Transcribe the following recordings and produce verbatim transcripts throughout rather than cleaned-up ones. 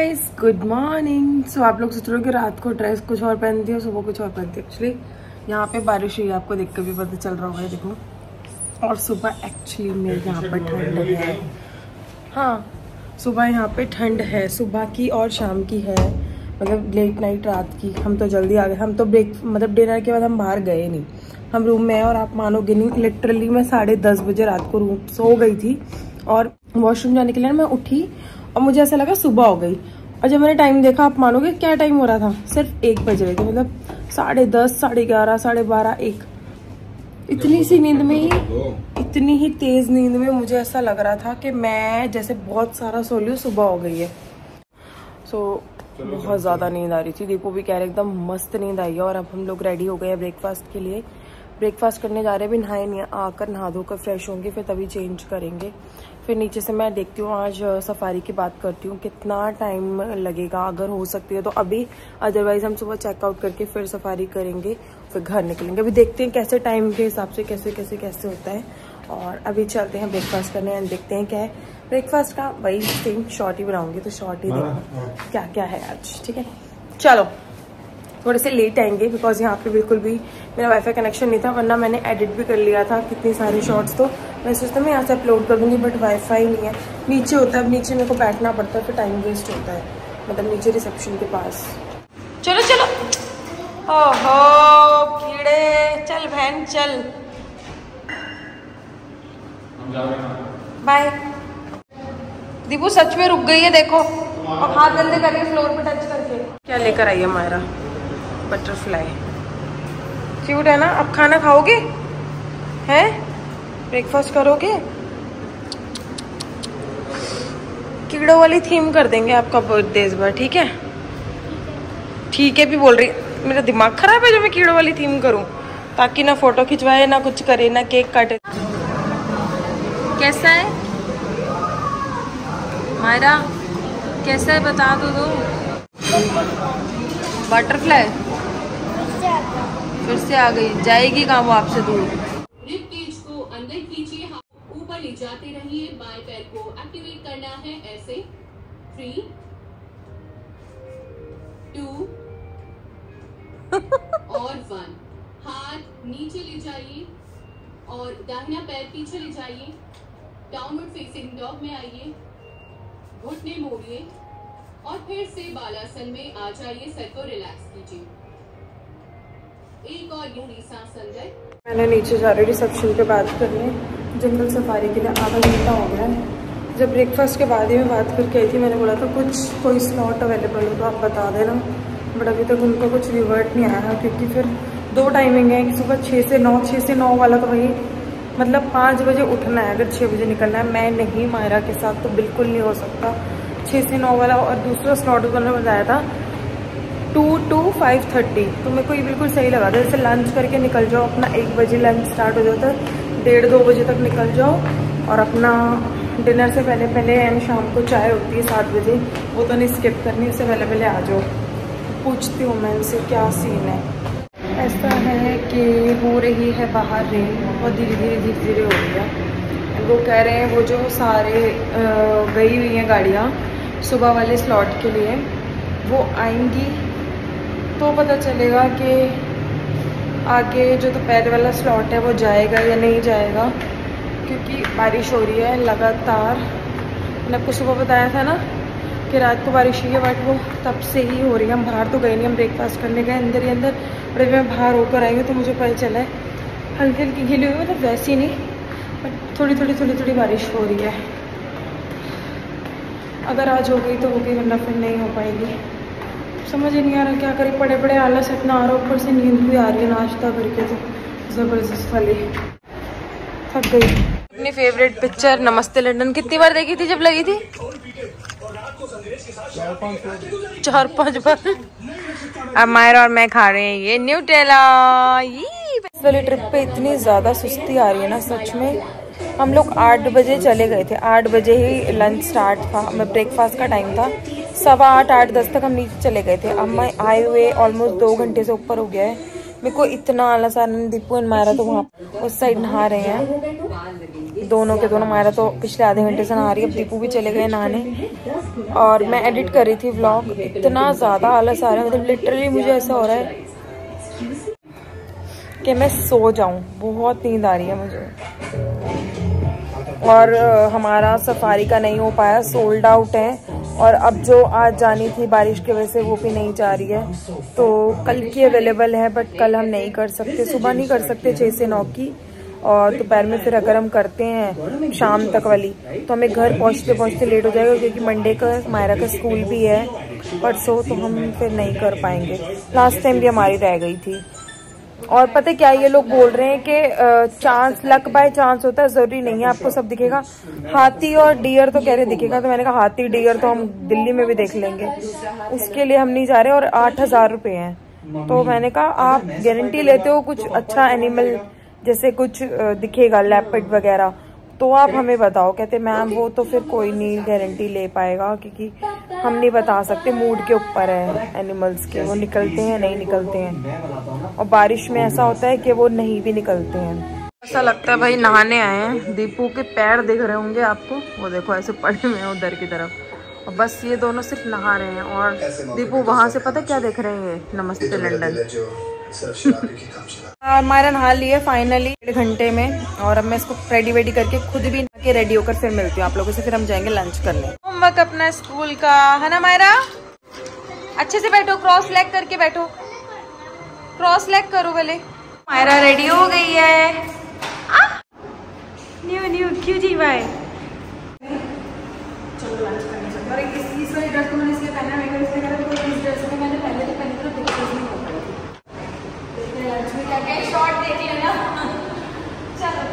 Guys, good morning. सो आप लोग सोच रहे हो कि रात को ड्रेस कुछ और पहनती हो, सुबह कुछ और पहनती हो। एक्चुअली यहाँ पे बारिश हुई है, आपको देख कर भी पता चल रहा होगा, देखो। और सुबह एक्चुअली में यहाँ पर ठंड है। हाँ, सुबह यहाँ पे ठंड है, सुबह की और शाम की है, मतलब लेट नाइट रात की। हम तो जल्दी आ गए, हम तो ब्रेक मतलब डिनर के बाद हम बाहर गए नहीं, हम रूम में हैं। और आप मानोगे नहीं, लिटरली मैं साढ़े दस बजे रात को रूम सो गई थी और वॉशरूम जाने के लिए मैं उठी और मुझे ऐसा लगा सुबह हो गई। और जब मैंने टाइम देखा, आप मानोगे क्या टाइम हो रहा था, सिर्फ एक बज रहे थे, मतलब साढ़े दस साढ़े ग्यारह साढ़े बारह एक। इतनी सी नींद में ही, इतनी ही तेज नींद में मुझे ऐसा लग रहा था कि मैं जैसे बहुत सारा सो लियो, सुबह हो गई है। सो so, बहुत ज़्यादा नींद आ रही थी। दीपू भी कह रहे एकदम मस्त नींद आई है। और अब हम लोग रेडी हो गए हैं ब्रेकफास्ट के लिए। ब्रेकफास्ट करने जा रहे हैं, भी नहाए नहीं, आकर नहा धोकर फ्रेश होंगे, फिर तभी चेंज करेंगे। फिर नीचे से मैं देखती हूँ, आज सफारी की बात करती हूँ कितना टाइम लगेगा, अगर हो सकती है तो अभी, अदरवाइज हम सुबह चेकआउट करके फिर सफारी करेंगे, फिर घर निकलेंगे। अभी देखते हैं कैसे टाइम के हिसाब से कैसे कैसे कैसे होता है। और अभी चलते हैं ब्रेकफास्ट करने एंड देखते हैं क्या है ब्रेकफास्ट का। वही सेम शॉर्ट ही बनाऊंगी, तो शॉर्ट ही देखो क्या क्या है आज। ठीक है, चलो। थोड़े से लेट आएंगे बिकॉज यहाँ पे बिल्कुल भी मेरा वाईफाई कनेक्शन नहीं था, वरना मैंने एडिट भी कर लिया था कितनी सारी शॉर्ट्स। तो मैं सोचता मैं यहाँ से अपलोड कर दूँगी, बट वाईफाई नहीं है, नीचे होता है। अब नीचे मेरे को बैठना पड़ता है, फिर टाइम वेस्ट होता है, मतलब नीचे रिसेप्शन के पास। चलो चलो, ओहो कीड़े, चल बहन चल, बाय। दीपू सच में रुक गई है, देखो, और हाथ गंदे करके फ्लोर पे टच करके। क्या लेकर आई है मायरा? बटरफ्लाई क्यूट है ना। अब खाना खाओगे हैं, ब्रेकफास्ट करोगे? कीड़ों वाली थीम कर देंगे आपका बर्थडे इस बार, ठीक है? ठीक है भी बोल रही, मेरा दिमाग खराब है जो मैं कीड़ों वाली थीम करूं, ताकि ना फोटो खिंचवाए, ना कुछ करे, ना केक काटे। कैसा है मायरा, कैसा है बता दो दो। बटरफ्लाई फिर से आ गई, जाएगी कहाँ वो आपसे दूर। रिब केज को अंदर खींचिए, ऊपर ले जाते रहिए, बाएं पैर को एक्टिवेट करना है ऐसे। थ्री टू और वन। हाथ नीचे ले जाइए और दाहिना पैर पीछे ले जाइए। डाउनवर्ड फेसिंग डॉग में आइए, घुटने मोड़िए और फिर से बालासन में आ जाइए। सर को रिलैक्स कीजिए, एक और गहरी सांस अंदर। मैंने नीचे जा रही रिसेप्शन पे बात करने, जंगल सफारी के लिए आधा घंटा हो गया है। जब ब्रेकफास्ट के बाद ही मैं बात करके आई थी, मैंने बोला था कुछ कोई स्लॉट अवेलेबल हो तो आप बता देना, बट अभी तक उनका कुछ रिवर्ट नहीं आया। क्योंकि फिर दो टाइमिंग है कि सुबह छः से नौ, छः से नौ वाला तो वही मतलब पाँच बजे उठना है, अगर छः बजे निकलना है। मैं नहीं, मायरा के साथ तो बिल्कुल नहीं हो सकता छः से नौ वाला। और दूसरा स्लॉट उन्होंने बताया था टू टू फाइव थर्टी, तो मेरे को ये बिल्कुल सही लगा था। जैसे लंच करके निकल जाओ, अपना एक बजे लंच स्टार्ट हो जाता है, डेढ़ दो बजे तक निकल जाओ, और अपना डिनर से पहले पहले एंड शाम को चाय होती है सात बजे, वो तो नहीं स्किप करनी, उससे पहले पहले आ जाओ। पूछती हूँ मैं इनसे क्या सीन है। ऐसा है कि हो रही है बाहर रेन, और धीरे धीरे धीरे धीरे हो रही है। वो कह रहे हैं वो जो सारे गई हुई हैं गाड़ियाँ सुबह वाले स्लॉट के लिए, वो आएंगी तो पता चलेगा कि आगे जो दोपहर वाला स्लॉट है वो जाएगा या नहीं जाएगा। क्योंकि बारिश हो रही है लगातार। मैंने आपको सुबह बताया था ना कि रात को बारिश हुई है, बट वो तब से ही हो रही है। हम बाहर तो गए नहीं, हम ब्रेकफास्ट करने गए अंदर ही अंदर, बट मैं बाहर होकर आई हूँ तो मुझे पता चला है हल्की हल्की गिली हुई, मतलब वैसी नहीं, बट थोड़ी थोड़ी थोड़ी थोड़ी बारिश हो रही है। अगर आज हो गई तो हो गई, वरना फिर नहीं हो पाएगी। समझ ही नहीं आ रहा क्या करें, बड़े बड़े आलस इतना आ रहा, ऊपर से नींद भी आ रही है नाश्ता करके, तो ज़बरदस्त वाली थक गई। अपनी फेवरेट पिक्चर नमस्ते लंदन कितनी बार देखी थी जब लगी थी? चार पांच बार। अब मायरा और मैं खा रहे हैं ये न्यूटेला। इस वाली ट्रिप पे इतनी ज़्यादा सुस्ती आ रही है ना, सच में। हम लोग आठ बजे चले गए थे, आठ बजे ही लंच स्टार्ट था, ब्रेकफास्ट का टाइम था, सवा आठ आठ दस तक हम नीचे चले गए थे। अब मैं आए हुए ऑलमोस्ट दो घंटे से ऊपर हो गया है, मेरे को इतना आलस आ रहा है। दीपू एंड मायरा तो वहाँ उस साइड नहा रहे हैं, दोनों के दोनों। मायरा तो पिछले आधे घंटे से नहा रही है, अब दीपू भी चले गए नहाने। और मैं एडिट कर रही थी व्लॉग, इतना ज़्यादा आलस आ रहा है, मतलब लिटरली मुझे ऐसा हो रहा है कि मैं सो जाऊं, बहुत नींद आ रही है मुझे। और हमारा सफारी का नहीं हो पाया, सोल्ड आउट है। और अब जो आज जानी थी बारिश की वजह से वो भी नहीं जा रही है, तो कल की अवेलेबल है, बट कल हम नहीं कर सकते, सुबह नहीं कर सकते छः से नौ की। और दोपहर में फिर अगर हम करते हैं शाम तक वाली तो हमें घर पहुंचते पहुंचते लेट हो जाएगा, क्योंकि मंडे का मायरा का स्कूल भी है परसों, तो हम फिर नहीं कर पाएंगे। लास्ट टाइम भी हमारी रह गई थी। और पता क्या, ये लोग बोल रहे हैं कि चांस लक बाय चांस होता है, जरूरी नहीं है आपको सब दिखेगा। हाथी और डियर तो कह रहे दिखेगा, तो मैंने कहा हाथी डियर तो हम दिल्ली में भी देख लेंगे, उसके लिए हम नहीं जा रहे। और आठ हजार रुपये हैं, तो मैंने कहा आप गारंटी लेते हो कुछ अच्छा एनिमल जैसे कुछ दिखेगा लेपर्ड वगैरह, तो आप हमें बताओ। कहते मैम वो तो फिर कोई नहीं गारंटी ले पाएगा, क्योंकि हम नहीं बता सकते, मूड के ऊपर है एनिमल्स के, वो निकलते हैं नहीं निकलते हैं। और बारिश में ऐसा होता है कि वो नहीं भी निकलते हैं। ऐसा लगता है भाई नहाने आए हैं। दीपू के पैर दिख रहे होंगे आपको, वो देखो ऐसे पड़े हुए हैं उधर की तरफ, और बस ये दोनों सिर्फ नहा रहे हैं। और दीपू वहां से पता क्या देख रहे हैं, नमस्ते लंदन। और मायरा नहा लिए फाइनली डेढ़ घंटे में, और अब मैं इसको रेडी वेडी करके खुद भी नहा के रेडी होकर फिर मिलती हूँ आप लोगों से। फिर हम जाएंगे लंच करने। होमवर्क अपना स्कूल का है ना मायरा, अच्छे से बैठो, क्रॉस लेग करके बैठो, क्रॉस लेग करो पहले। मायरा रेडी हो गई है, न्यू न्यू क्यों जी भाई। चलो लंच करने चलते हैं। और इस वाली ड्रेस को मैंने इसलिए पहना है, मेरे इसलिए कहा था इस ड्रेस को मैंने पहले तो पहनी थी, पिक्चर्स नहीं होता है। लंच में क्या क्या शॉर्ट देख लेना। चलो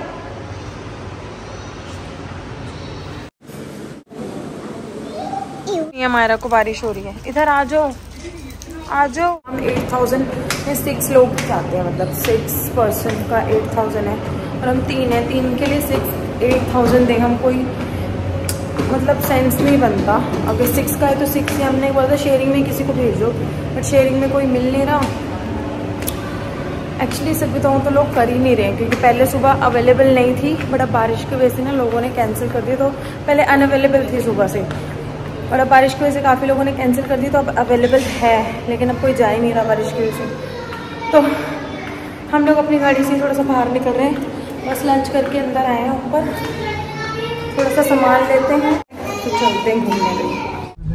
ये मायरा को बारिश हो रही है, इधर आ जाओ आ जाओ। हम एट थाउजेंड में सिक्स लोग जाते हैं, मतलब सिक्स पर्सन का एट थाउजेंड है, और हम तीन हैं, तीन के लिए सिक्स एट थाउजेंड देंगे। हम कोई मतलब सेंस नहीं बनता, अगर सिक्स का है तो सिक्स ही। हमने बोला था शेयरिंग में किसी को भेज दो, बट शेयरिंग में कोई मिल नहीं रहा। एक्चुअली सच बताऊँ तो लोग कर ही नहीं रहे, क्योंकि पहले सुबह अवेलेबल नहीं थी, बट अब बारिश की वजह से ना लोगों ने कैंसिल कर दिया। तो पहले अनअवेलेबल थी सुबह से, और अब बारिश की वजह से काफ़ी लोगों ने कैंसिल कर दी, तो अब अवेलेबल है, लेकिन अब कोई जा ही नहीं रहा बारिश की वजह से। तो हम लोग अपनी गाड़ी से थोड़ा सा बाहर निकल रहे हैं, बस लंच करके अंदर आए हैं ऊपर, थोड़ा सा सामान लेते हैं तो चलते हैं घूमने के लिए।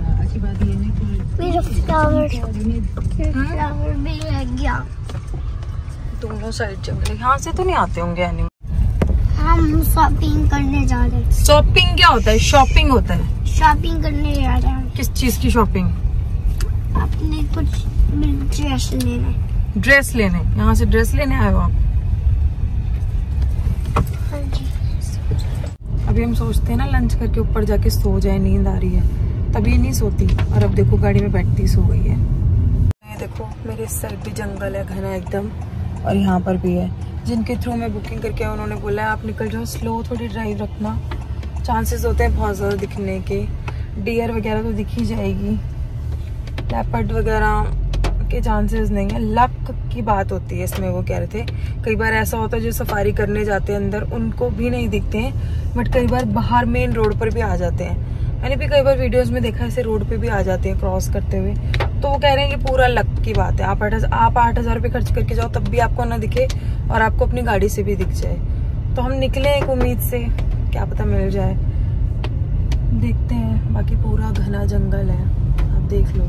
दोनों साइड जंगल, यहाँ से तो नहीं आते होंगे एनिमल। हम शॉपिंग करने जा रहे हैं। शॉपिंग क्या होता है? शॉपिंग होता है, शॉपिंग करने जा रहे हैं। किस चीज की शॉपिंग? अपने कुछ ड्रेस लेने। ड्रेस लेने? यहाँ से ड्रेस लेने आए हो आप? हाँ जी। अभी हम सोचते हैं ना लंच करके ऊपर जाके सो जाए, नींद आ रही है, तभी नहीं सोती। और अब देखो गाड़ी में बैठती सो गई है। देखो मेरे इस साइड भी जंगल है घना एकदम, और यहाँ पर भी है। जिनके थ्रू मैं बुकिंग करके उन्होंने बोला है आप निकल जाओ, स्लो थोड़ी ड्राइव रखना, चांसेस होते हैं बहुत ज़्यादा दिखने के। डियर वगैरह तो दिख ही जाएगी, लेपर्ड वगैरह के चांसेस नहीं है, लक की बात होती है इसमें। वो कह रहे थे कई बार ऐसा होता है जो सफारी करने जाते हैं अंदर उनको भी नहीं दिखते हैं, बट कई बार बाहर मेन रोड पर भी आ जाते हैं। मैंने भी कई बार वीडियोस में देखा ऐसे रोड पे भी आ जाते हैं क्रॉस करते हुए। तो वो कह रहे हैं कि पूरा लक की बात है, आप आठ आप आठ हज़ार रुपये खर्च करके जाओ तब भी आपको ना दिखे, और आपको अपनी गाड़ी से भी दिख जाए। तो हम निकले एक उम्मीद से, क्या पता मिल जाए, देखते हैं। बाकी पूरा घना जंगल है, आप देख लो।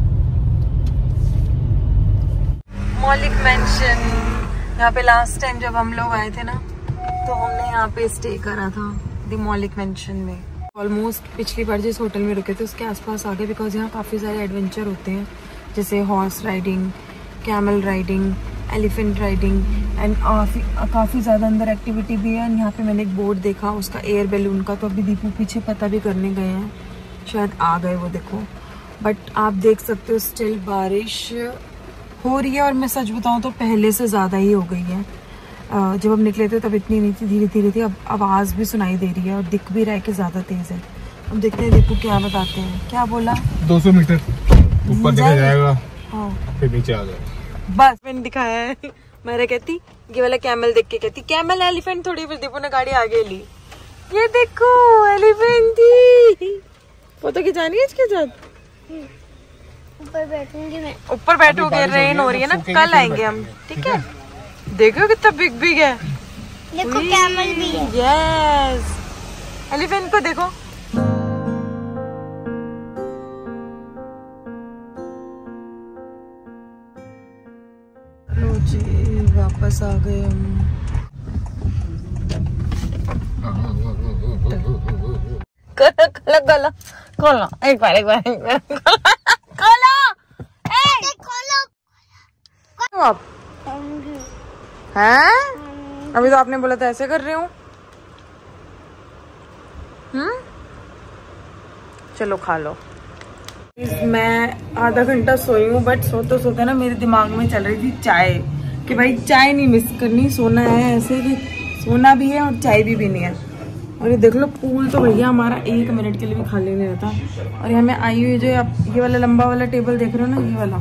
मौलिक मेंशन, यहाँ पे लास्ट टाइम जब हम लोग आए थे ना, तो हमने यहाँ पे स्टे करा था द मौलिक मेंशन में। ऑलमोस्ट पिछली बार जिस होटल में रुके थे उसके आसपास आ गए, बिकॉज यहाँ काफ़ी सारे एडवेंचर होते हैं, जैसे horse riding, camel riding, elephant riding, and काफ़ी काफ़ी ज़्यादा अंदर एक्टिविटी भी है। यहाँ पे मैंने एक बोर्ड देखा उसका, एयर बैलून का, तो अभी दीपू पीछे पता भी करने गए हैं, शायद आ गए वो, देखो। बट आप देख सकते हो स्टिल बारिश हो रही है, और मैं सच बताऊँ तो पहले से ज़्यादा ही हो गई है। जब हम निकले थे तब इतनी नहीं थी, धीरे धीरे थी। अब आवाज़ भी सुनाई दे रही है और दिख भी रहा है कि ज़्यादा तेज़ है। अब देखते हैं दीपू क्या बताते हैं। क्या बोला? दो सौ मीटर ऊपर चला जाएगा, हाँ फिर नीचे आ जाएगा। बस मैंने दिखाया है। मेरा कहती ये वाला कैमल देख के कहती कैमल एलिफेंट थोड़ी, फिर दीपू ने गाड़ी आगे ली। ये देखो एलिफेंट थी। फोटो खिंचानी है इसके साथ। ऊपर बैठूंगी मैं। ऊपर बैठोगे, रेन हो रही है ना, कल आएंगे हम, ठीक है। देखो कितना बिग बिग है। देखो कैमल भी है। यस, एलिफेंट को देखो। लो जी वापस आ गए हम। खोलो खोलो खोलो खोलो, एक बार एक बार एक बार खोलो। ए खोलो आप हैं? अभी तो आपने बोला था ऐसे कर रही हूँ। हम्म, चलो खा लो। मैं आधा घंटा सोई हूँ, बट सोते सोते ना मेरे दिमाग में चल रही थी चाय, कि भाई चाय नहीं मिस करनी, सोना है ऐसे कि सोना भी है और चाय भी पीनी है। और ये देख लो पूल तो भैया हमारा एक मिनट के लिए भी खाली नहीं रहता। और यहाँ मैं आई हुई जो आप ये वाला लंबा वाला टेबल देख रहे हो ना, ये वाला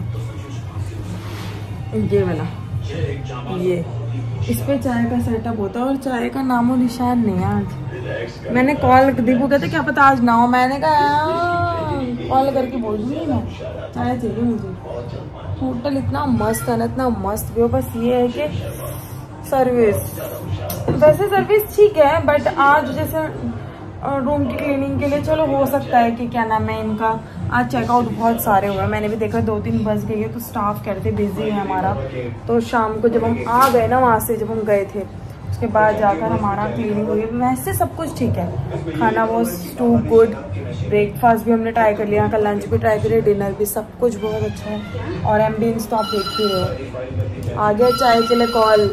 ये वाला ये इस पे चाय का सेटअप होता है और चाय का नामो निशान नहीं है आज। मैंने कॉल दीपू कहते क्या पता आज ना हो, मैंने कहा कॉल करके बोल दूंगी मैं चाय चाहिए मुझे। होटल इतना मस्त है ना, इतना मस्त व्यू, बस ये है कि सर्विस, वैसे सर्विस ठीक है, बट आज जैसे रूम की क्लीनिंग के लिए चलो हो सकता है कि क्या नाम है इनका, आज चेकआउट बहुत सारे हुए। मैंने भी देखा दो तीन बज गई है, तो स्टाफ कह रहे थे बिजी है हमारा। तो शाम को जब हम आ गए ना वहाँ से, जब हम गए थे उसके बाद जाकर हमारा क्लीनिंग हुई। वैसे सब कुछ ठीक है, खाना वॉज टू गुड, ब्रेकफास्ट भी हमने ट्राई कर लिया, कल लंच भी ट्राई करिए, डिनर भी, सब कुछ बहुत अच्छा है। और एम्बियंस तो आप देख ही रहे हो। आ गया चाय के लिए कॉल,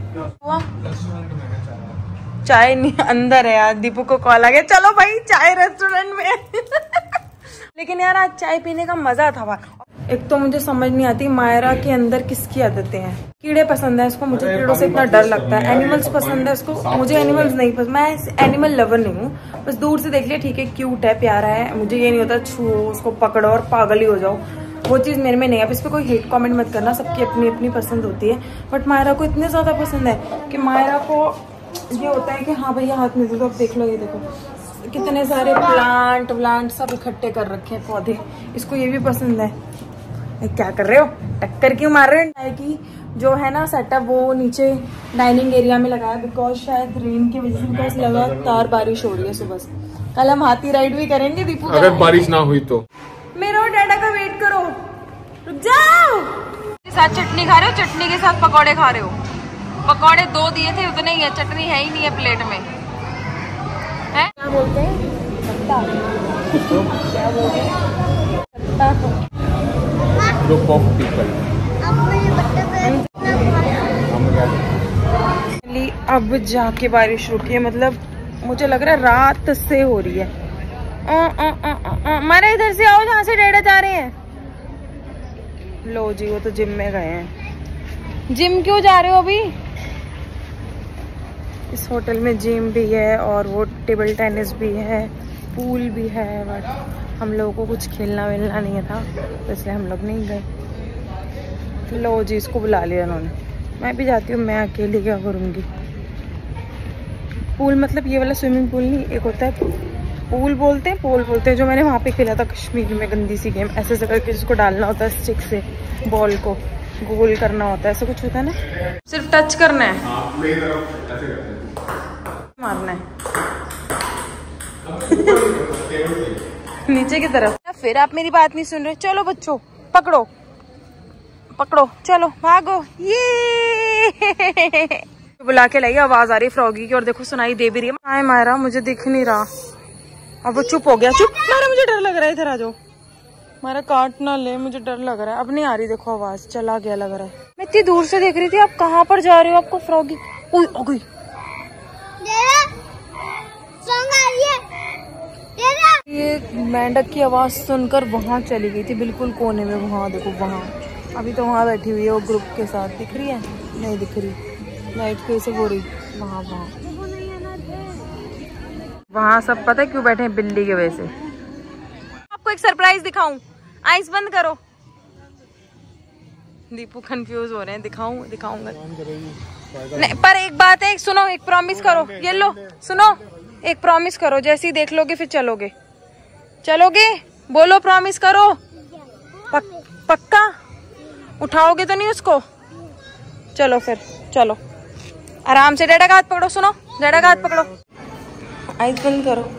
चाय नहीं अंदर है यार, दीपू को कॉल आ गया चलो भाई चाय रेस्टोरेंट में। लेकिन यार आज चाय पीने का मजा था भाई। एक तो मुझे समझ नहीं आती मायरा के अंदर किसकी आदतें हैं। कीड़े पसंद है इसको, मुझे कीड़ों से इतना डर लगता है। एनिमल्स पसंद है इसको, मुझे एनिमल्स नहीं पसंद। मैं एनिमल लवर नहीं हूँ, बस दूर से देख लिया ठीक है, क्यूट है, प्यारा है, मुझे ये नहीं होता छू उसको पकड़ो और पागल ही हो जाओ, वो चीज़ मेरे में नहीं है। अब इस पर कोई हेट कमेंट मत करना, सबकी अपनी अपनी पसंद होती है। बट मायरा को इतने ज़्यादा पसंद है कि मायरा को ये होता है कि हाँ भैया हाथ में दे दो। अब देख लो, ये देखो कितने सारे प्लांट व्लांट सब इकट्ठे कर रखे हैं पौधे, इसको ये भी पसंद है। क्या कर रहे हो, टक्कर क्यों मार रहे हो? कि जो है ना सेटअप वो नीचे डाइनिंग एरिया में लगाया, बिकॉज शायद रेन की वजह से, बिकॉज लगातार बारिश हो रही है सुबह से। कल हम हाथी राइड भी करेंगे दीपू, अगर बारिश ना हुई तो। मेरा और डाडा का वेट करो, रुक जाओ। साथ चटनी खा रहे हो, चटनी के साथ पकौड़े खा रहे हो। पकौड़े दो दिए थे, उतने ही है, चटनी है ही नहीं है प्लेट में। है क्या बोलते हैं, पत्ता क्या बोलते हैं, पत्ता। Group of people. अब जाके बारिश रुकी है, मतलब मुझे लग रहा है रात से हो रही है। मारे इधर से आओ जहाँ से डेढ़ा जा रहे हैं। लो जी वो तो जिम में गए हैं। जिम क्यों जा रहे हो अभी? इस होटल में जिम भी है और वो टेबल टेनिस भी है, पूल भी है, बट हम लोगों को कुछ खेलना वेलना नहीं था तो इसलिए हम लोग नहीं गए। लो जी इसको बुला लिया उन्होंने, मैं भी जाती हूँ, मैं अकेली क्या करूँगी। पूल मतलब ये वाला स्विमिंग पूल नहीं, एक होता है पूल बोलते हैं, पूल बोलते हैं, जो मैंने वहाँ पे खेला था कश्मीर में, गंदी सी गेम, ऐसे ऐसे करके जिसको डालना होता है स्टिक से, बॉल को गोल करना होता है, ऐसा कुछ होता है ना, सिर्फ टच करना है, मारना है नीचे की तरफ। फिर आप मेरी बात नहीं सुन रहे, चलो बच्चों पकड़ो पकड़ो, चलो भागो। ये बुला के लाई, आवाज आ रही फ्रॉगी की, और देखो सुनाई दे भी रही है। हाय मायरा, मुझे दिख नहीं रहा। अब वो चुप हो गया, चुप। मायरा मुझे डर लग रहा है, इधर आ जाओ। मायरा काट ना ले, मुझे डर लग रहा है। अब नहीं आ रही, देखो आवाज, चला गया लग रहा है। मैं इतनी दूर से देख रही थी, आप कहाँ पर जा रहे हो? आपको फ्रॉगी आ गई। ये मेंढक की आवाज सुनकर वहाँ चली गई थी, बिल्कुल कोने में, वहाँ देखो वहाँ। अभी तो वहाँ बैठी हुई है वो ग्रुप के साथ, दिख रही है? नहीं दिख रही, लाइट कैसे हो रही वहाँ वहाँ वहाँ सब पता है क्यों बैठे हैं? बिल्ली की वजह से। आपको एक सरप्राइज दिखाऊं, आइस बंद करो। दीपू कंफ्यूज हो रहे हैं। दिखाऊं दिखाऊंगा नहीं, पर एक बात है, सुनो, एक प्रॉमिस करो, ये लो सुनो, एक प्रॉमिस करो, जैसे ही देख लोगे फिर चलोगे, चलोगे, बोलो प्रॉमिस करो। पक, पक्का उठाओगे तो नहीं उसको? चलो फिर चलो, आराम से। डैडा का हाथ पकड़ो, सुनो, डैडा का हाथ पकड़ो, आइज बंद करो।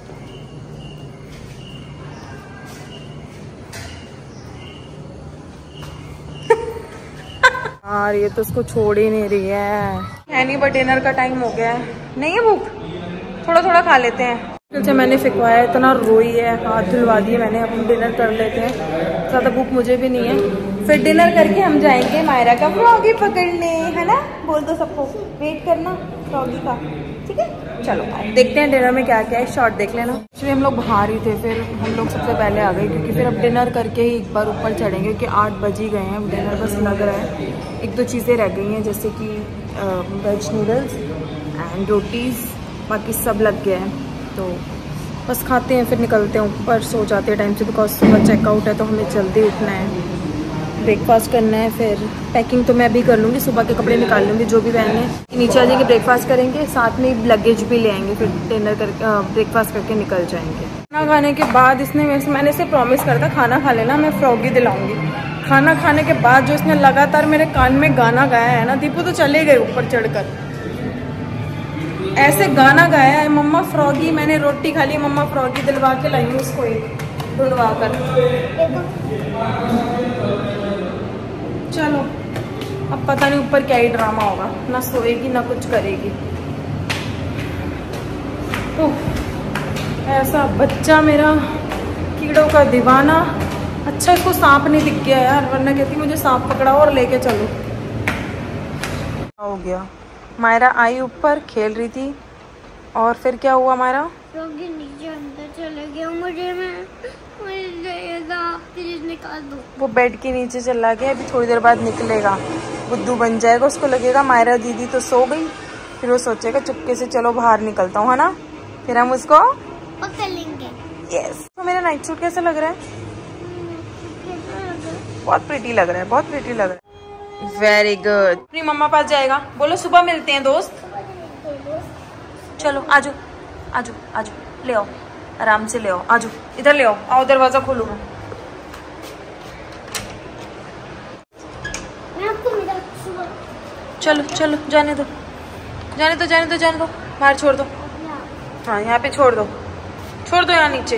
यार ये तो उसको छोड़ ही नहीं रही है। है नहीं, बट डिनर का टाइम हो गया है। नहीं है भूख? थोड़ा थोड़ा खा लेते हैं। अच्छा मैंने फिकवाया, इतना रोई है, हाथ धुलवा दिए मैंने। अब हम डिनर कर लेते हैं, ज़्यादा भूख मुझे भी नहीं है। फिर डिनर करके हम जाएंगे मायरा का फ्रॉगी पकड़ने, है ना? बोल दो सबको, वेट करना फ्रॉगी का, ठीक है? चलो देखते हैं डिनर में क्या क्या है, शॉर्ट देख लेना। एक्चुअली हम लोग बाहर ही थे, फिर हम लोग सबसे पहले आ गए, क्योंकि फिर अब डिनर करके ही एक बार ऊपर चढ़ेंगे, क्योंकि आठ बज ही गए हैं। डिनर बस लग रहा है, एक दो चीज़ें रह गई हैं, जैसे कि वेज नूडल्स एंड रोटीज़, बाकी सब लग गया है। तो बस खाते हैं, फिर निकलते हैं ऊपर, सो जाते हैं टाइम से, बिकॉज सुबह चेकआउट है तो हमें जल्दी उठना है, ब्रेकफास्ट करना है। फिर पैकिंग तो मैं भी कर लूँगी, सुबह के कपड़े निकाल लूँगी जो भी पहनने हैं। नीचे आ जाएंगे, ब्रेकफास्ट करेंगे, साथ में लगेज भी ले आएंगे, फिर डिनर कर ब्रेकफास्ट करके निकल जाएंगे। खाना खाने के बाद इसने मेरे से मैंने इसे प्रॉमिस करता, खाना खा लेना, मैं फ्रॉगी दिलाऊंगी। खाना खाने के बाद जो इसने लगातार मेरे कान में गाना गाया है ना, दीपू तो चले गए ऊपर चढ़कर, ऐसे गाना गाया है, मम्मा फ्रॉगी, मैंने रोटी खा ली, मम्मा फ्रॉगी दिलवा के लाई हूँ उसको, एक ढूंढवा कर। चलो अब पता नहीं ऊपर क्या ही ड्रामा होगा, ना सोएगी ना कुछ करेगी। तो ऐसा बच्चा मेरा, कीड़ों का दीवाना। अच्छा इसको सांप नहीं दिख गया यार, वरना कहती मुझे सांप पकड़ा और लेके चलो। हो गया, मायरा आई ऊपर, खेल रही थी, और फिर क्या हुआ मायरा? फ्रॉगी नीचे अंदर चले गया, मुझे मैं प्लीज निकाल दो। वो बेड के नीचे चला गया, अभी थोड़ी देर बाद निकलेगा, बुद्धू बन जाएगा, उसको लगेगा मायरा दीदी तो सो गई, फिर वो सोचेगा चुपके से चलो बाहर निकलता हूँ, है ना? फिर हम उसको पकड़ लेंगे। यस। तो मेरा नाइट सूट कैसा लग रहा है? बहुत प्रीटी लग रहा है, बहुत प्रीटी लग रहा है। Very good. अपनी मम्मा पास जाएगा, बोलो सुबह मिलते हैं दोस्त। चलो आजो आजो आजो, ले आओ, आराम से ले आओ, आजो इधर ले आओ, आओ दरवाजा खोलो। चलो चलो, जाने दो जाने दो जाने दो जाने दो, बाहर छोड़ दो। हाँ यहाँ पे छोड़ दो, छोड़ दो यहाँ नीचे।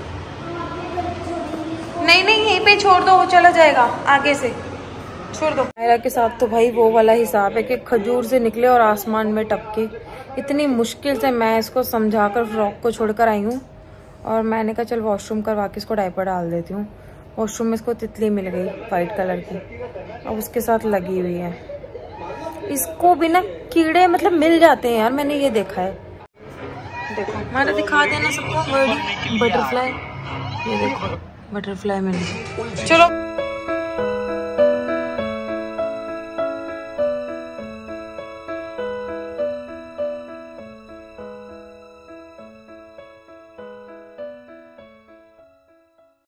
नहीं नहीं यहीं पे छोड़ दो, वो चला जाएगा आगे से, छोड़ दो। मायरा के साथ तो भाई वो वाला हिसाब है कि खजूर से निकले और आसमान में टपके। इतनी मुश्किल से मैं इसको समझाकर फ्रॉक को छोड़कर आई हूँ, और मैंने कहा चल वॉशरूम करवा के इसको डायपर डाल देती हूँ। वॉशरूम में इसको तितली मिल गई वाइट कलर की, अब उसके साथ लगी हुई है। इसको भी ना कीड़े मतलब मिल जाते हैं यार, मैंने ये देखा है। देखो मैंने दिखा देना सबको, बटरफ्लाई, ये देखो बटरफ्लाई मैंने। चलो